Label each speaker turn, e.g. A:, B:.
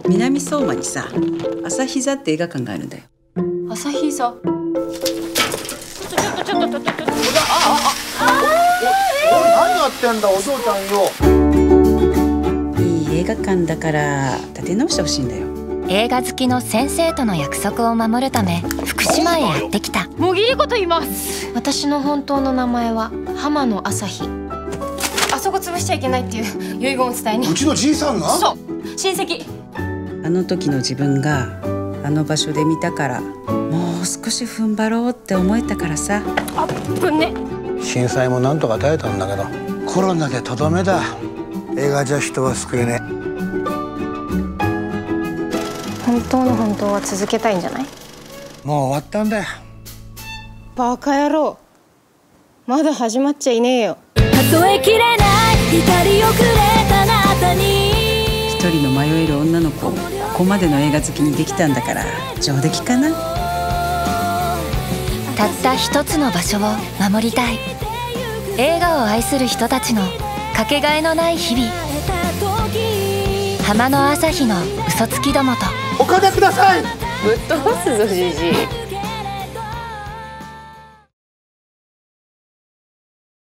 A: 南相馬にさ、朝日座って映画館があるんだよ。
B: 朝日座。ちょっと。
C: 何やってんだお嬢ちゃんよ。
A: いい映画館だから立て直してほしいんだよ。
D: 映画好きの先生との約束を守るため福島へやってきた。
B: もぎりこと言います。私の本当の名前は浜野朝日。あそこ潰しちゃいけないっていう遺言を伝えに。
C: うちのじいさんが？
B: そう、親戚。
A: あの時の自分があの場所で見たから、もう少し踏ん張ろうって思えたからさ。
B: あっぶね。
C: 震災もなんとか耐えたんだけど、コロナでとどめだ。映画じゃ人は救えねえ。
B: 本当の本当は続けたいんじゃない？
C: もう終わったんだよ。
B: バカ野郎、まだ始まっちゃいねえよ。
D: 数えきれない光をくれたあなたに。
A: 一人の迷える女の子をここまでの映画好きにできたんだから上出来かな。
D: たった一つの場所を守りたい。映画を愛する人たちのかけがえのない日々。浜野朝日の嘘つきどもと。
C: お金ください。
B: ぶっ飛ばすぞじじい。